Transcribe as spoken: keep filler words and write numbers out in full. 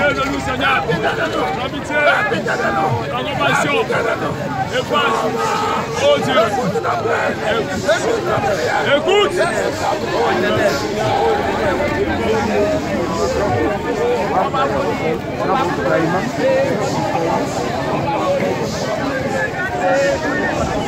Aide-nous, Seigneur. La pitié, la compassion. Efface. Oh Dieu. Écoute. Écoute.